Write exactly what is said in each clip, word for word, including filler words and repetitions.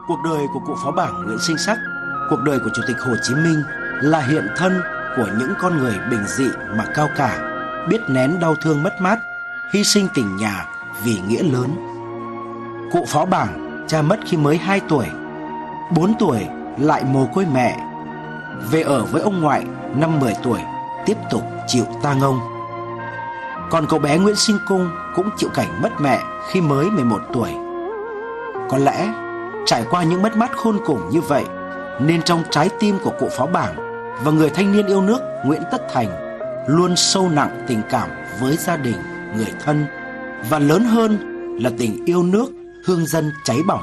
Cuộc đời của cụ Phó Bảng Nguyễn Sinh Sắc, cuộc đời của Chủ tịch Hồ Chí Minh là hiện thân của những con người bình dị mà cao cả, biết nén đau thương mất mát, hy sinh tình nhà vì nghĩa lớn. Cụ Phó Bảng cha mất khi mới hai tuổi, bốn tuổi lại mồ côi mẹ. Về ở với ông ngoại năm mười tuổi, tiếp tục chịu tang ông. Còn cậu bé Nguyễn Sinh Cung cũng chịu cảnh mất mẹ khi mới mười một tuổi. Có lẽ trải qua những mất mát khôn cùng như vậy, nên trong trái tim của cụ Phó Bảng và người thanh niên yêu nước Nguyễn Tất Thành luôn sâu nặng tình cảm với gia đình, người thân, và lớn hơn là tình yêu nước, hương dân cháy bỏng.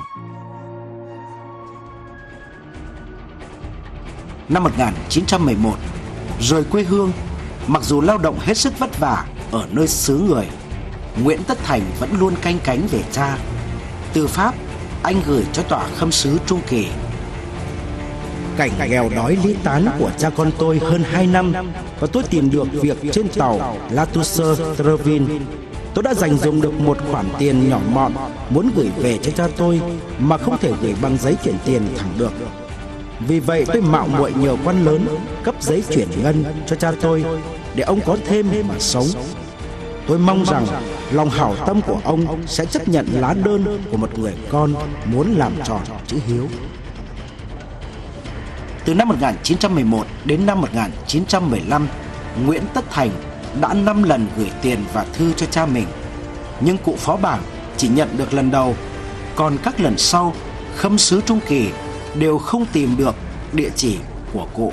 Năm một nghìn chín trăm mười một, rời quê hương, mặc dù lao động hết sức vất vả ở nơi xứ người, Nguyễn Tất Thành vẫn luôn canh cánh về cha. Từ Pháp, anh gửi cho tòa khâm sứ Trung Kỳ: cảnh nghèo đói ly tán của cha con tôi hơn hai năm, và tôi tìm được việc trên tàu Latouche Trevin. Tôi đã dành dụm được một khoản tiền nhỏ mọn muốn gửi về cho cha tôi, mà không thể gửi bằng giấy chuyển tiền thẳng được. Vì vậy tôi mạo muội nhờ quan lớn cấp giấy chuyển ngân cho cha tôi để ông có thêm mà sống. Tôi mong rằng lòng hảo tâm của ông sẽ chấp nhận lá đơn của một người con muốn làm tròn chữ hiếu. Từ năm một nghìn chín trăm mười một đến năm một nghìn chín trăm mười lăm, Nguyễn Tất Thành đã năm lần gửi tiền và thư cho cha mình, nhưng cụ Phó Bảng chỉ nhận được lần đầu, còn các lần sau, khâm sứ Trung Kỳ đều không tìm được địa chỉ của cụ.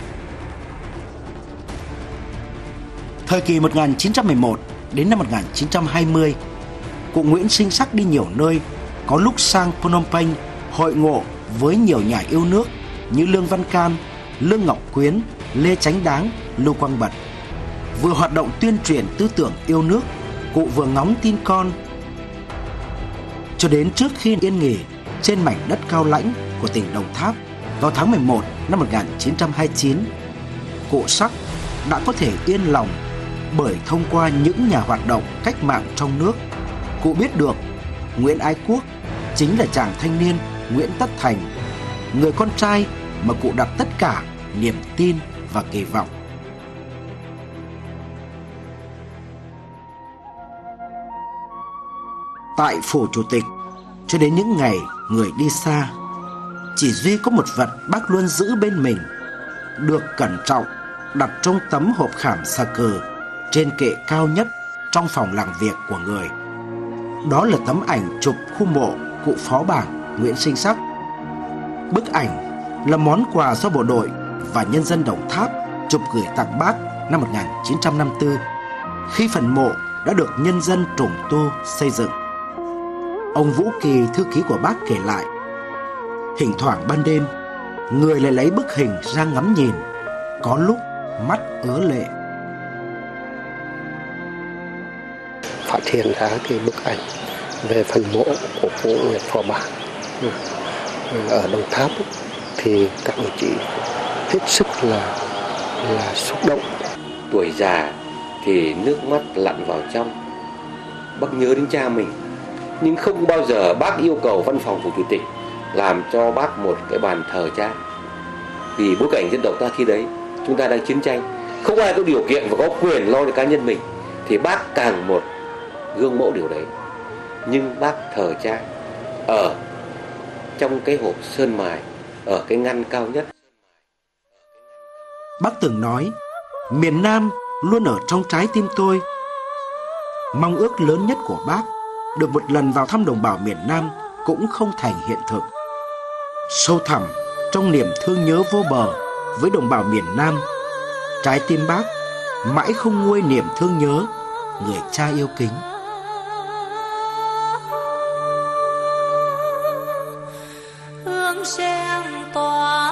Thời kỳ một nghìn chín trăm mười một đến năm một nghìn chín trăm hai mươi, cụ Nguyễn Sinh Sắc đi nhiều nơi, có lúc sang Phnom Penh hội ngộ với nhiều nhà yêu nước như Lương Văn Can, Lương Ngọc Quyến, Lê Chánh Đáng, Lưu Quang Bật. Vừa hoạt động tuyên truyền tư tưởng yêu nước, cụ vừa ngóng tin con. Cho đến trước khi yên nghỉ trên mảnh đất cao lãnh của tỉnh Đồng Tháp vào tháng mười một năm một nghìn chín trăm hai mươi chín, cụ Sắc đã có thể yên lòng bởi thông qua những nhà hoạt động cách mạng trong nước, cụ biết được Nguyễn Ái Quốc chính là chàng thanh niên Nguyễn Tất Thành, người con trai mà cụ đặt tất cả niềm tin và kỳ vọng. Tại phủ chủ tịch, cho đến những ngày người đi xa, chỉ duy có một vật bác luôn giữ bên mình, được cẩn trọng đặt trong tấm hộp khảm xà cừ trên kệ cao nhất trong phòng làm việc của người. Đó là tấm ảnh chụp khu mộ cụ Phó Bảng Nguyễn Sinh Sắc. Bức ảnh là món quà do bộ đội và nhân dân Đồng Tháp chụp gửi tặng bác năm một nghìn chín trăm năm mươi tư, khi phần mộ đã được nhân dân trùng tu xây dựng. Ông Vũ Kỳ, thư ký của bác, kể lại, thỉnh thoảng ban đêm, người lại lấy bức hình ra ngắm nhìn, có lúc mắt ứa lệ. Phát hiện ra cái bức ảnh về phần mộ của cụ Nguyễn Phó Bảng ở Đồng Tháp thì các đồng chí hết sức là là xúc động. Tuổi già thì nước mắt lặn vào trong. Bác nhớ đến cha mình, nhưng không bao giờ bác yêu cầu văn phòng phủ chủ tịch làm cho bác một cái bàn thờ cha. Vì bối cảnh dân tộc ta khi đấy, chúng ta đang chiến tranh, không ai có điều kiện và có quyền lo cho cá nhân mình, thì bác càng một gương mẫu điều đấy. Nhưng bác thờ cha ở trong cái hộp sơn mài, ở cái ngăn cao nhất. Bác từng nói, miền Nam luôn ở trong trái tim tôi. Mong ước lớn nhất của bác được một lần vào thăm đồng bào miền Nam cũng không thành hiện thực. Sâu thẳm trong niềm thương nhớ vô bờ với đồng bào miền Nam, trái tim bác mãi không nguôi niềm thương nhớ người cha yêu kính. Hương sen tỏa